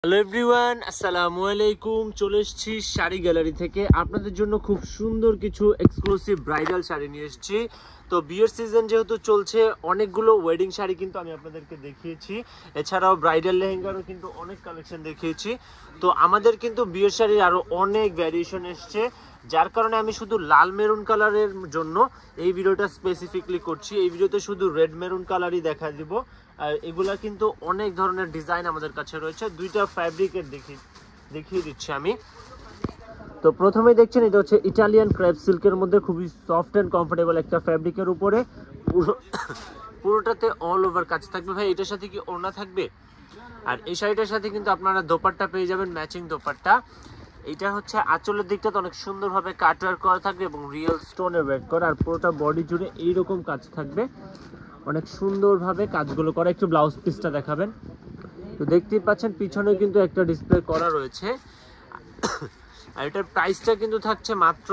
Hello everyone, আসসালামু আলাইকুম। চলে এসেছি শাড়ি গ্যালারি থেকে আপনাদের জন্য খুব সুন্দর কিছু এক্সক্লুসিভ ব্রাইডাল শাড়ি নিয়ে এসেছি। তো বিয়ের সিজন যেহেতু চলছে, অনেকগুলো ওয়েডিং শাড়ি কিন্তু আমি আপনাদেরকে দেখিয়েছি। এছাড়াও ব্রাইডাল লেহেঙ্গারও কিন্তু অনেক কালেকশন দেখিয়েছি। তো আমাদের কিন্তু বিয়ের শাড়ির আরও অনেক ভ্যারিয়েশন এসছে, যার কারণে আমি শুধু লাল মেরুন কালারের জন্য এই ভিডিওটা স্পেসিফিকলি করছি। এই ভিডিওতে শুধু রেড মেরুন কালারই দেখা দিব। আর এগুলা কিন্তু অনেক ধরনের ডিজাইন আমাদের কাছে রয়েছে। দুইটা ফ্যাব্রিকের দেখিয়ে দিচ্ছি আমি। তো প্রথমেই দেখছেন, এটা হচ্ছে ইটালিয়ান ক্রেপ সিল্কের মধ্যে খুবই সফট অ্যান্ড কমফোর্টেবল একটা ফ্যাব্রিকের উপরে পুরোটাতে অল ওভার কাজ থাকবে। ভাই, এটার সাথে কি ওড়না থাকবে? আর এই শাড়িটার সাথে কিন্তু আপনারা দোপাট্টা পেয়ে যাবেন, ম্যাচিং দোপাট্টা। এটা হচ্ছে আঁচলের দিকটাতে অনেক সুন্দরভাবে কাটওয়ার্ক করা থাকবে এবং রিয়েল স্টোনের ওয়ার্ক করা, আর পুরোটা বডি জুড়ে এইরকম কাজ থাকবে, অনেক সুন্দরভাবে কাজগুলো করা। একটু ব্লাউজ পিসটা দেখাবেন। তো দেখতেই পাচ্ছেন পিছনে কিন্তু একটা ডিসপ্লে করা রয়েছে। আর এটার প্রাইসটা কিন্তু থাকছে মাত্র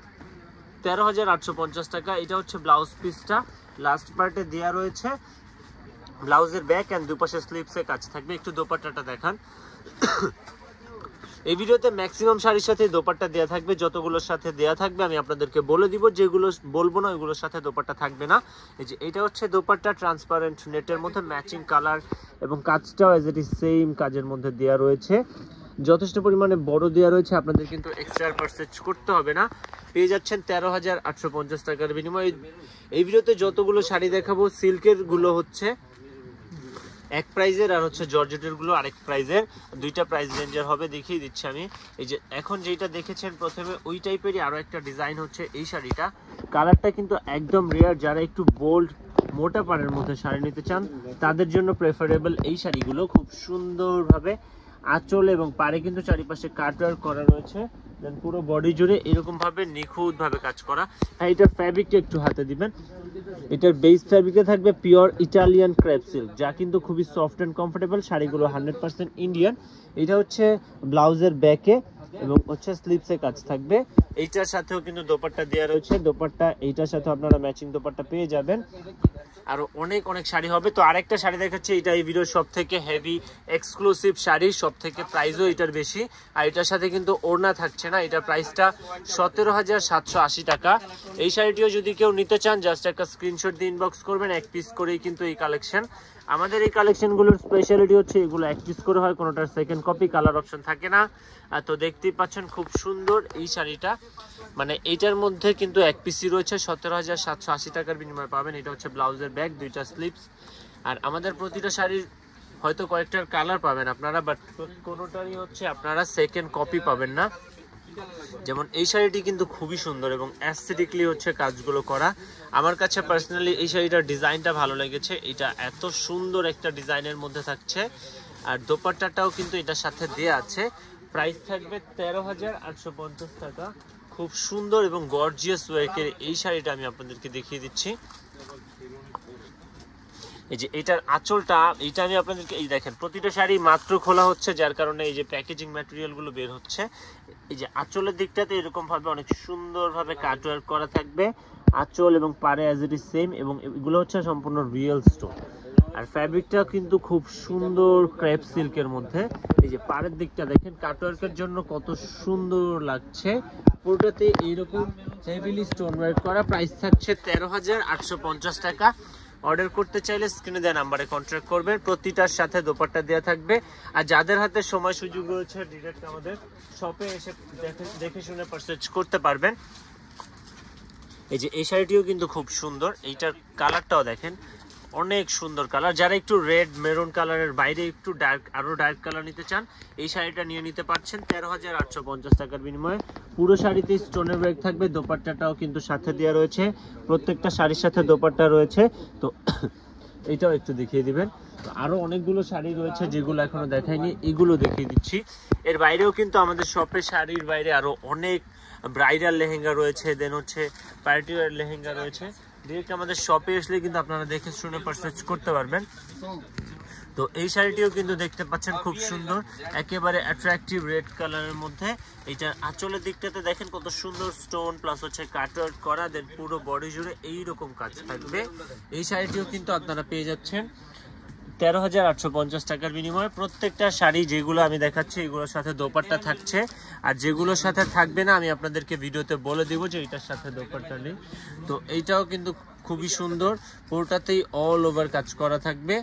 13,850 টাকা। এটা হচ্ছে ব্লাউজ পিসটা, লাস্ট পার্টে দেওয়া রয়েছে। ব্লাউজের ব্যাক অ্যান্ড দুপাশে স্লিপসে কাজ থাকবে। একটু দোপাট্টাটা দেখান। এই ভিডিওতে ম্যাক্সিমাম শাড়ির সাথে দোপাট্টা দেওয়া থাকবে। যতগুলোর সাথে দেওয়া থাকবে আমি আপনাদেরকে বলে দিব, যেগুলো বলবো না ওইগুলোর সাথে দোপাট্টা থাকবে না। এই যে এটা হচ্ছে দোপাট্টা, ট্রান্সপারেন্ট নেটের মধ্যে ম্যাচিং কালার এবং কাজটাও এজ ইট ইজ সেম কাজের মধ্যে দেওয়া রয়েছে। যথেষ্ট পরিমাণে বড় দেওয়া রয়েছে, আপনাদের কিন্তু এক্সট্রা পারচেজ করতে হবে না। পেয়ে যাচ্ছেন 13,850 টাকার বিনিময়ে। এই ভিডিওতে যতগুলো শাড়ি দেখাবো সিল্কের গুলো হচ্ছে এক প্রাইজের, আর হচ্ছে জর্জেটের গুলো আরেক প্রাইজের। দুইটা প্রাইস রেঞ্জের হবে, দেখিয়ে দিচ্ছি আমি। এই যে এখন যেটা দেখেছেন প্রথমে, ওই টাইপেরই আরো একটা ডিজাইন হচ্ছে এই শাড়িটা। কালারটা কিন্তু একদম রেয়ার। যারা একটু বোল্ড মোটা পাড়ের মধ্যে শাড়ি নিতে চান তাদের জন্য প্রেফারেবল এই শাড়িগুলো। খুব সুন্দরভাবে আঁচল এবং পাড়ে কিন্তু চারিপাশে কাটওয়ার্ক করা রয়েছে, দেন পুরো বডি জুড়ে এরকম ভাবে নিখুঁত ভাবে কাজ করা। হ্যাঁ, এটার ফ্যাব্রিকটা একটু হাতে দিবেন। এটার বেস ফ্যাব্রিকে থাকবে পিওর ইটালিয়ান ক্রেপ সিল্ক, যা কিন্তু খুবই সফট অ্যান্ড কমফোর্টেবল। শাড়িগুলো 100% ইন্ডিয়ান। এটা হচ্ছে ব্লাউজের ব্যাকে এবং হচ্ছে স্লিপসে কাজ থাকবে। এইটার সাথেও কিন্তু দোপাট্টা দেওয়া রয়েছে। দোপাট্টা এইটার সাথে আপনারা ম্যাচিং দোপাট্টা পেয়ে যাবেন। আরো অনেক অনেক শাড়ি হবে। তো আরেকটা শাড়ি দেখাচ্ছি, এটা এই ভিডিওর সব থেকে হেভি এক্সক্লুসিভ শাড়ি, সব থেকে প্রাইসও এটার বেশি। আর এটার সাথে কিন্তু ওড়না থাকছে না। এটার প্রাইসটা 17,780 টাকা। এই শাড়িটিও যদি কেউ নিতে চান, জাস্ট একটা স্ক্রিনশট দিয়ে ইনবক্স করবেন। এক পিস করেই কিন্তু এই কালেকশন। আমাদের এই কালেকশনগুলোর স্পেশালিটি হচ্ছে এগুলো এক পিস করে হয়, কোনোটার সেকেন্ড কপি, কালার অপশন থাকে না। তো দেখতেই পাচ্ছেন খুব সুন্দর এই শাড়িটা। মানে এইটার মধ্যে কিন্তু এক পিসি রয়েছে, 17,780 টাকার বিনিময়ে পাবেন। এটা হচ্ছে ব্লাউজের ব্যাক, দুইটা স্লিপস। আর আমাদের প্রতিটা শাড়ির হয়তো কয়েকটার কালার পাবেন আপনারা, বাট কোনোটারই হচ্ছে আপনারা সেকেন্ড কপি পাবেন না। যেমন এই শাড়িটি কিন্তু খুবই সুন্দর এবং অ্যাস্থেটিকলি হচ্ছে কাজগুলো করা। আমার কাছে পার্সোনালি এই শাড়িটার ডিজাইনটা ভালো লেগেছে। এটা এত সুন্দর একটা ডিজাইনের মধ্যে থাকছে, আর দোপাট্টাটাও কিন্তু এটার সাথে দেয়া আছে। প্রাইস থাকবে 13,850 টাকা। খুব সুন্দর এবং গর্জিয়াস ওয়ার্কের এই শাড়িটা আমি আপনাদেরকে দেখিয়ে দিচ্ছি। এই যে এটার আঁচলটা, এইটা আমি আপনাদেরকে, এই দেখেন প্রতিটা শাড়ি মাত্র খোলা হচ্ছে, যার কারণে এই যে প্যাকেজিং ম্যাটেরিয়ালগুলো বের হচ্ছে। এই যে আঁচলের দিকটাতে এরকম ভাবে অনেক সুন্দরভাবে কাটওয়ার্ক করা থাকবে। আঁচল এবং পাড়ে অ্যাজ ইট ইজ সেম, এবং এগুলো হচ্ছে সম্পূর্ণ রিয়েল স্টোন। আর ফ্যাব্রিকটা কিন্তু খুব সুন্দর ক্রেপ সিল্কের মধ্যে। এই যে পাড়ের দিকটা দেখেন কাটওয়ার্কের জন্য কত সুন্দর লাগছে। পুরোটাতে এইরকম হেভিলি স্টোন ওয়ার্ক করা। প্রাইস থাকছে 13,850 টাকা। অর্ডার করতে চাইলে স্ক্রিনে দেওয়া নাম্বারে কন্ট্যাক্ট করবেন। প্রতিটার সাথে দোপাট্টা দেওয়া থাকবে। আর যাদের হাতে সময় সুযোগ রয়েছে, ডিরেক্ট আমাদের শপে এসে দেখে শুনে পারচেজ করতে পারবেন। এই যে এই শাড়িটিও কিন্তু খুব সুন্দর। এইটার কালারটাও দেখেন, অনেক সুন্দর কালার। যারা একটু রেড মেরুন কালারের বাইরে একটু আরো ডার্ক কালার নিতে চান, এই শাড়িটা নিয়ে নিতে পারছেন 13,850 টাকার বিনিময়ে। পুরো শাড়িতে স্টোনের ওয়ার্ক থাকবে। দোপাট্টাটাও কিন্তু সাথে দেওয়া রয়েছে। প্রত্যেকটা শাড়ির সাথে দোপাট্টা রয়েছে। তো এটাও একটু দেখিয়ে দিবেন। আরো অনেকগুলো শাড়ি রয়েছে যেগুলো এখনো দেখাইনি, এগুলো দেখিয়ে দিচ্ছি। এর বাইরেও কিন্তু আমাদের শপে শাড়ির বাইরে আরো অনেক ব্রাইডাল লেহেঙ্গা রয়েছে, দেন হচ্ছে পার্টি ওয়্যার লেহেঙ্গা রয়েছে। ডিরেক্ট আমাদের শপে আসলে কিন্তু আপনারা দেখে শুনে পারচেজ করতে পারবেন। তো এই শাড়িটিও কিন্তু দেখতে পাচ্ছেন খুব সুন্দর, একেবারে অ্যাট্রাকটিভ রেড কালারের মধ্যে। এইটার আঁচলের দিকটাতে দেখেন কত সুন্দর স্টোন প্লাস হচ্ছে কাটওয়ার্ক করা, দেন পুরো বডি জুড়ে এইরকম কাজ থাকবে। এই শাড়িটিও কিন্তু আপনারা পেয়ে যাচ্ছেন 13,850 টাকার বিনিময়ে প্রত্যেকটা শাড়ি যেগুলো আমি দেখাচ্ছি এগুলোর সাথে দোপাট্টা থাকছে, আর যেগুলোর সাথে থাকবে না আমি আপনাদেরকে ভিডিওতে বলে দিব যে এটার সাথে দোপাট্টা নেই। তো এইটাও কিন্তু খুবই সুন্দর, পুরোটাতেই অল ওভার কাজ করা থাকবে।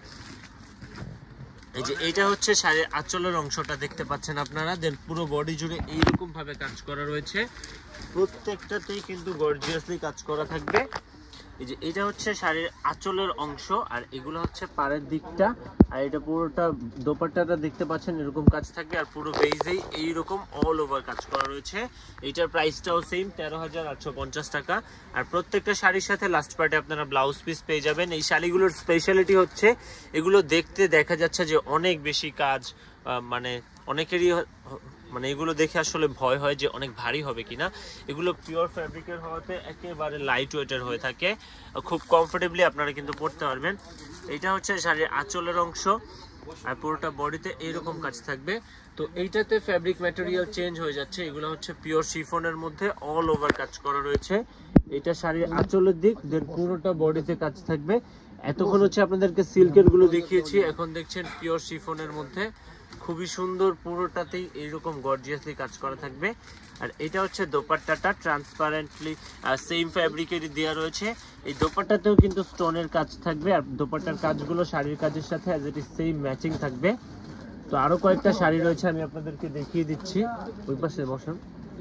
এই যে এইটা হচ্ছে শাড়ির আঁচলের অংশটা দেখতে পাচ্ছেন আপনারা, দেন পুরো বডি জুড়ে এইরকম ভাবে কাজ করা রয়েছে, প্রত্যেকটাতেই কিন্তু গর্জিয়াসলি কাজ করা থাকবে। এই যে এটা হচ্ছে শাড়ির আঁচলের অংশ, আর এগুলো হচ্ছে পাড়ের দিকটা, আর এটা পুরোটা দোপাট্টাটা দেখতে পাচ্ছেন এরকম কাজ থাকবে, আর পুরো বেজেই এইরকম অল ওভার কাজ করা রয়েছে। এইটার প্রাইসটাও সেম 13,850 টাকা। আর প্রত্যেকটা শাড়ির সাথে লাস্ট পার্টে আপনারা ব্লাউজ পিস পেয়ে যাবেন। এই শাড়িগুলোর স্পেশালিটি হচ্ছে এগুলো দেখতে দেখা যাচ্ছে যে অনেক বেশি কাজ, মানে অনেকেরই মানে এগুলো দেখে আসলে ভয় হয় যে অনেক ভারী হবে কিনা। এগুলো পিওর ফ্যাব্রিকের হওয়াতে একেবারে লাইট ওয়েটের হয়ে থাকে, খুব কমফোর্টেবলি আপনারা কিন্তু পরতে পারবেন। এটা হচ্ছে শাড়ির আঁচলের অংশ, আর পুরোটা বডিতে এইরকম কাজ থাকবে। তো এইটাতে ফ্যাব্রিক ম্যাটেরিয়াল চেঞ্জ হয়ে যাচ্ছে, এগুলো হচ্ছে পিওর শিফনের মধ্যে অল ওভার কাজ করা রয়েছে। এটা শাড়ির আঁচলের দিক, দেন পুরোটা বডিতে কাজ থাকবে। এতক্ষণ হচ্ছে আপনাদেরকে সিল্কের গুলো দেখিয়েছি, এখন দেখছেন পিওর শিফনের মধ্যে খুবই সুন্দর, পুরোটাতেই এইরকম গর্জিয়াসলি কাজ করা থাকবে। আর এটা হচ্ছে দোপাট্টাটা, ট্রান্সপারেন্টলি সেম ফ্যাব্রিকেরই দেওয়া রয়েছে। এই দোপাট্টাতেও কিন্তু স্টোনের কাজ থাকবে, আর দোপাট্টার কাজগুলো শাড়ির কাজের সাথে as it is same matching থাকবে। তো আরো কয়েকটা শাড়ি রয়েছে, আমি আপনাদেরকে দেখিয়ে দিচ্ছি। ওই পাশে বসান।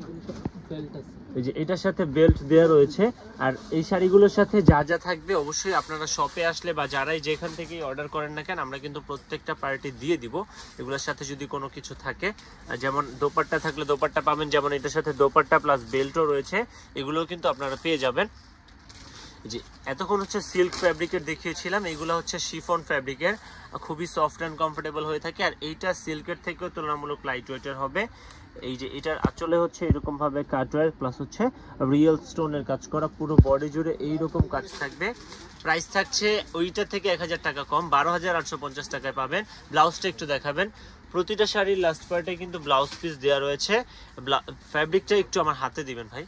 এই যে এটার সাথে বেল্ট দেওয়া রয়েছে। আর এই শাড়িগুলোর সাথে যা যা থাকবে অবশ্যই আপনারা শপে আসলে বা যারাই যেখান থেকেই অর্ডার করেন না কেন, আমরা কিন্তু প্রত্যেকটা পার্টি দিয়ে দিব এগুলোর সাথে যদি কোনো কিছু থাকে। যেমন দোপাট্টা থাকলে দোপাট্টা পাবেন, যেমন এটার সাথে দোপাট্টা প্লাস বেল্টও রয়েছে, এগুলোও কিন্তু আপনারা পেয়ে যাবেন। জি, এতক্ষণ হচ্ছে সিল্ক ফ্যাব্রিকের দেখিয়েছিলাম, এইগুলো হচ্ছে শিফন ফ্যাব্রিকের, খুবই সফট অ্যান্ড কমফোর্টেবল হয়ে থাকে। আর এইটা সিল্কের থেকেও তুলনামূলক লাইট ওয়েটের হবে। এই যে এটার আঁচলে হচ্ছে এরকম ভাবে কাটওয়ার্ক প্লাস হচ্ছে রিয়েল স্টোনের কাজ করা, পুরো বডি জুড়ে এইরকম কাজ থাকবে। প্রাইস থাকছে ওইটা থেকে 1000 টাকা কম, 12,850 টাকায় পাবেন। ব্লাউজটা একটু দেখাবেন। প্রতিটা শাড়ির লাস্ট পার্টে কিন্তু ব্লাউজ পিস দেওয়া রয়েছে। ফ্যাব্রিকটা একটু আমার হাতে দিবেন ভাই।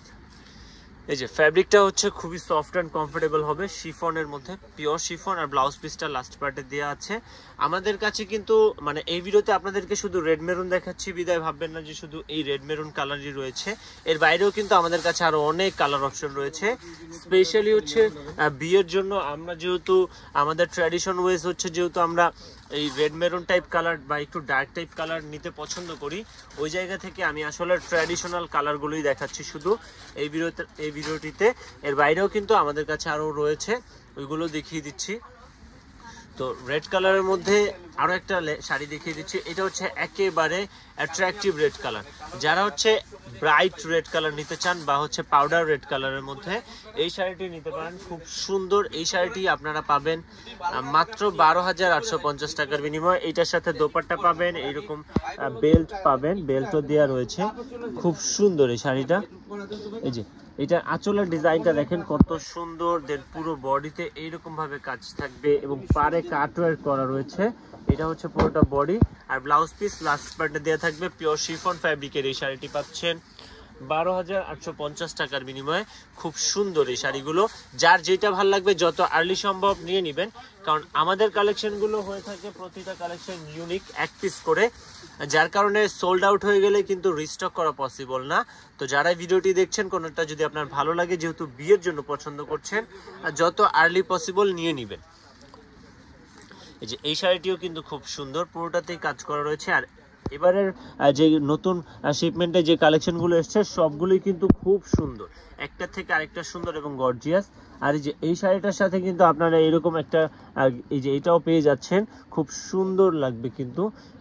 এই যে ফ্যাব্রিকটা হচ্ছে খুবই সফট অ্যান্ড কমফোর্টেবল হবে, শিফনের মধ্যে পিওর শিফন, আর ব্লাউজ পিসটা লাস্ট পার্টে দেওয়া আছে। আমাদের কাছে কিন্তু মানে এই ভিডিওতে আপনাদেরকে শুধু রেড মেরুন দেখাচ্ছি বিদায় ভাববেন না যে শুধু এই রেড মেরুন কালারই রয়েছে, এর বাইরেও কিন্তু আমাদের কাছে আরো অনেক কালার অপশন রয়েছে। স্পেশালি হচ্ছে বিয়ের জন্য আমরা যেহেতু আমাদের ট্র্যাডিশন ওয়েজ হচ্ছে, যেহেতু আমরা এই রেড মেরুন টাইপ কালার বা একটু ডার্ক টাইপ কালার নিতে পছন্দ করি, ওই জায়গা থেকে আমি আসলে ট্র্যাডিশনাল কালারগুলোই দেখাচ্ছি শুধু এই ভিডিওটিতে। এর বাইরেও কিন্তু আমাদের কাছে আরও রয়েছে, ওইগুলো দেখিয়ে দিচ্ছি। তো রেড কালারের মধ্যে আরো একটা শাড়ি দেখিয়ে দিচ্ছি, এটা হচ্ছে একেবারে অ্যাট্রাকটিভ রেড কালার। যারা হচ্ছে ব্রাইট রেড কালার নিতে চান বা হচ্ছে পাউডার রেড কালারের মধ্যে, এই শাড়িটি নিতে পারেন, খুব সুন্দর। এই শাড়িটি আপনারা পাবেন মাত্র 12,850 টাকার বিনিময়ে। এইটার সাথে দোপাট্টা পাবেন, এইরকম বেল্ট পাবেন, বেল্টও দেওয়া রয়েছে, খুব সুন্দর এই শাড়িটা। এই যে এটা আঁচলের ডিজাইনটা দেখেন কত সুন্দর, দেন পুরো বডিতে এইরকম ভাবে কাজ থাকবে এবং পাড়ে কাটওয়ার্ক করা রয়েছে। এটা হচ্ছে পুরোটা বডি, আর ব্লাউজ পিস লাস্ট পার্টে দেওয়া থাকবে। পিওর শিফন ফ্যাব্রিকের এই শাড়িটি পাচ্ছেন 12,850 টাকার বিনিময়ে। খুব সুন্দর এই শাড়িগুলো, যার যেটা ভালো লাগবে যত আর্লি সম্ভব নিয়ে নেবেন, কারণ আমাদের কালেকশনগুলো হয়ে থাকে প্রতিটা কালেকশন ইউনিক, এক পিস করে, যার কারণে সোল্ড আউট হয়ে গেলে কিন্তু রিস্টক করা পসিবল না। তো যারা ভিডিওটি দেখছেন, কোনোটা যদি আপনার ভালো লাগে, যেহেতু বিয়ের জন্য পছন্দ করছেন, যত আর্লি পসিবল নিয়ে নেবেন। এই যে এই শাড়িটিও কিন্তু খুব সুন্দর, পুরোটাতেই কাজ করা রয়েছে। আর এবারের যে নতুন শিপমেন্টে যে কালেকশনগুলো এসছে সবগুলোই কিন্তু খুব সুন্দর, একটা থেকে আরেকটা সুন্দর এবং গর্জিয়াস। আর এই যে এই শাড়িটার সাথে কিন্তু আপনারা এরকম একটা এই যে এটাও পেয়ে যাচ্ছেন, খুব সুন্দর লাগবে কিন্তু।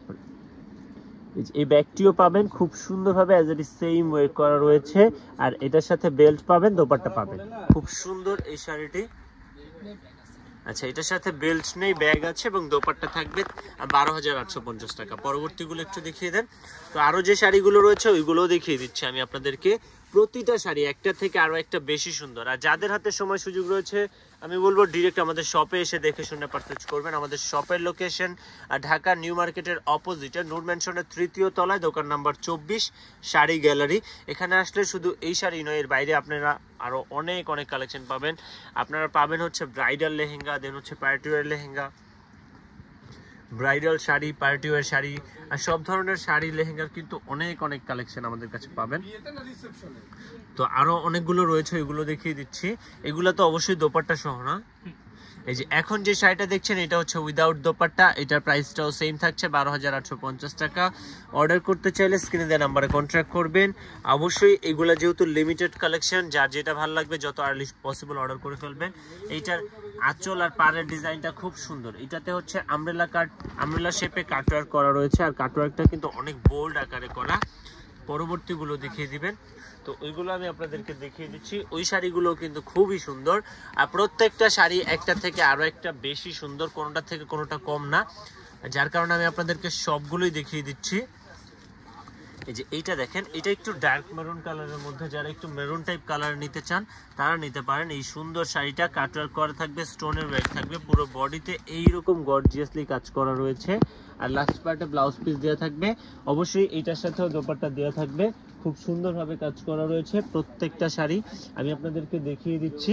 এই ব্যাগটিও পাবেন খুব সুন্দরভাবে, as it is same way করা রয়েছে। আর এটার সাথে বেল্ট পাবেন, দোপাট্টা পাবেন, খুব সুন্দর এই শাড়িটি। আচ্ছা, এটার সাথে বেল্ট নেই, ব্যাগ আছে এবং দোপাট্টা থাকবে 12,850 টাকা। পরবর্তীগুলো একটু দেখিয়ে দেন। তো আরো যে শাড়িগুলো রয়েছে ওইগুলোও দেখিয়ে দিচ্ছি আমি আপনাদেরকে। প্রতিটা শাড়ি একটা থেকে আরো একটা বেশি সুন্দর। আর যাদের হাতে সময় সুযোগ রয়েছে, আমি বলবো ডিরেক্ট আমাদের শপে এসে দেখে শুনে পারচেজ করবেন। আমাদের শপের লোকেশন ঢাকা নিউ মার্কেটের অপোজিটে নূর ম্যানশনের 3য় তলায়, দোকান নাম্বার 24, শাড়ি গ্যালারি। এখানে আসলে শুধু এই শাড়ি নয়, এর বাইরে আপনারা আরো অনেক কালেকশন পাবেন। আপনারা পাবেন হচ্ছে ব্রাইডাল লেহেঙ্গা, দেন হচ্ছে party wear lehenga, bridal sari, party wear sari আর সব ধরনের শাড়ি লেহেঙ্গার কিন্তু অনেক অনেক কালেকশন আমাদের কাছে পাবেন। তো আরো অনেকগুলো রয়েছে, এগুলো দেখিয়ে দিচ্ছি। এগুলো তো অবশ্যই দোপাট্টা সহ না। এই যে এখন যে শাড়িটা দেখছেন এটা হচ্ছে উইদাউট দোপাট্টা, এটার প্রাইসটাও সেম থাকছে 12,850 টাকা। অর্ডার করতে চাইলে স্ক্রিনে দেওয়া নাম্বারে কন্ট্যাক্ট করবেন। অবশ্যই এগুলা যেহেতু লিমিটেড কালেকশন, যার যেটা ভালো লাগবে যত আর্লি পসিবল অর্ডার করে ফেলবেন। এইটার আঁচল আর পাড়ের ডিজাইনটা খুব সুন্দর। এটাতে হচ্ছে আমব্রেলা শেপে কাটওয়ার্ক করা রয়েছে, আর কাটওয়ার্কটা কিন্তু অনেক বোল্ড আকারে করা। পরবর্তীগুলো দেখিয়ে দিবেন। তো ওইগুলো আমি আপনাদেরকে দেখিয়ে দিচ্ছি। ওই শাড়িগুলো কিন্তু খুবই সুন্দর, আর প্রত্যেকটা শাড়ি একটা থেকে আরো একটা বেশি সুন্দর, কোনোটা থেকে কোনোটা কম না, যার কারণে আমি আপনাদেরকে সবগুলোই দেখিয়ে দিচ্ছি। এই যে এইটা দেখেন, এটা একটু ডার্ক মেরুন কালারের মধ্যে, যারা একটু মেরুন টাইপ কালার নিতে চান তারা নিতে পারেন। এই সুন্দর শাড়িটা কাটওয়ার্ক করা থাকবে, স্টোনের ওয়ার্ক থাকবে, পুরো বডিতে এইরকম গর্জিয়াসলি কাজ করা রয়েছে, আর লাস্ট পার্টে ব্লাউজ পিস দেওয়া থাকবে। অবশ্যই এইটার সাথেও দোপাট্টা দেওয়া থাকবে, খুব সুন্দরভাবে কাজ করা রয়েছে প্রত্যেকটা শাড়ি। আমি আপনাদেরকে দেখিয়ে দিচ্ছি।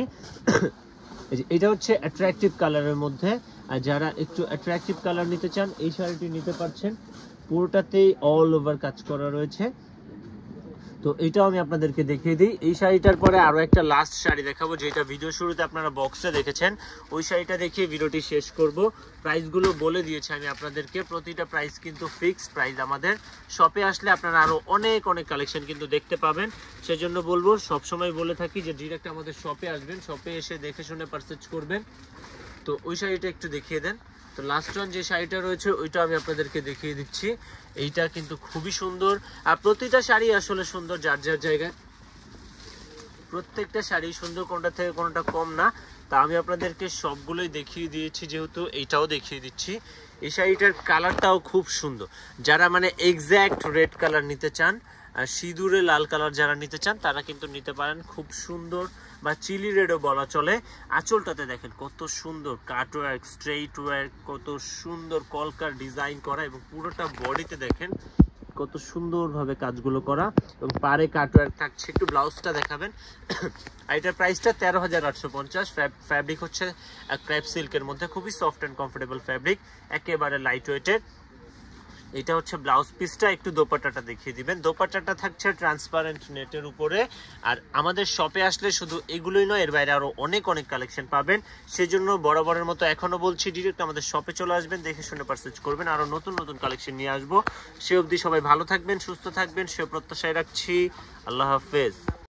এটা হচ্ছে অ্যাট্রাকটিভ কালারের মধ্যে, আর যারা একটু অ্যাট্রাকটিভ কালার নিতে চান এই শাড়িটি নিতে পারছেন। পুরোটাতেই অল ওভার কাজ করা রয়েছে। তো এটাও আমি আপনাদেরকে দেখিয়ে দিই। এই শাড়িটার পরে আরো একটা লাস্ট শাড়ি দেখাবো, যেটা ভিডিও শুরুতে আপনারা বক্সে দেখেছেন। ওই শাড়িটা দেখিয়ে ভিডিওটি শেষ করব। প্রাইসগুলো বলে দিয়েছি আমি আপনাদেরকে, প্রতিটা প্রাইস কিন্তু ফিক্স প্রাইস। আমাদের শপে আসলে আপনারা আরো অনেক অনেক কালেকশন কিন্তু দেখতে পাবেন। সেজন্য বলবো, সবসময় বলে থাকি যে ডিরেক্ট আমাদের শপে আসবেন, শপে এসে দেখে শুনে পারচেজ করবেন। তো ওই শাড়িটা একটু দেখিয়ে দেন। তো লাস্ট ওয়ান যে শাড়িটা রয়েছে ওইটা আমি আপনাদেরকে দেখিয়ে দিচ্ছি। এইটা কিন্তু খুবই সুন্দর, আর প্রতিটা শাড়ি আসলে সুন্দর যার যার জায়গায়, প্রত্যেকটা শাড়ি সুন্দর, কোনটা থেকে কোনটা কম না। তা আমি আপনাদেরকে সবগুলোই দেখিয়ে দিয়েছি, যেহেতু এইটাও দেখিয়ে দিচ্ছি। এই শাড়িটার কালারটাও খুব সুন্দর, যারা মানে এক্স্যাক্ট রেড কালার নিতে চান, আর সিঁদুরে লাল কালার যারা নিতে চান তারা কিন্তু নিতে পারেন। খুব সুন্দর, বা চিলি রেডও বলা চলে। আঁচলটাতে দেখেন কত সুন্দর কাটওয়ার্ক, স্ট্রেইট ওয়ার্ক, কত সুন্দর কলকার ডিজাইন করা, এবং পুরোটা বডিতে দেখেন কত সুন্দরভাবে কাজগুলো করা, এবং পারে কাটওয়ার্ক থাকছে। একটু ব্লাউজটা দেখাবেন। আর এটার প্রাইসটা 13,850। ফ্যাব্রিক হচ্ছে ক্রেপ সিল্কের মধ্যে, খুবই সফট অ্যান্ড কমফোর্টেবল ফ্যাব্রিক, একেবারে লাইট ওয়েটের। এটা হচ্ছে ব্লাউজ পিসটা। একটু দোপাট্টাটা দেখিয়ে দিবেন। দোপাট্টাটা থাকছে ট্রান্সপারেন্ট নেটের উপরে। আর আমাদের শপে আসলে শুধু এগুলোই নয়, এর বাইরে আরো অনেক অনেক কালেকশন পাবেন। সেজন্য বরাবরের মতো এখনো বলছি, ডিরেক্ট আমাদের শপে চলে আসবেন, দেখে শুনে পারচেজ করবেন। আরো নতুন নতুন কালেকশন নিয়ে আসবো। সে অবধি সবাই ভালো থাকবেন, সুস্থ থাকবেন, সে প্রত্যাশায় রাখছি। আল্লাহ হাফেজ।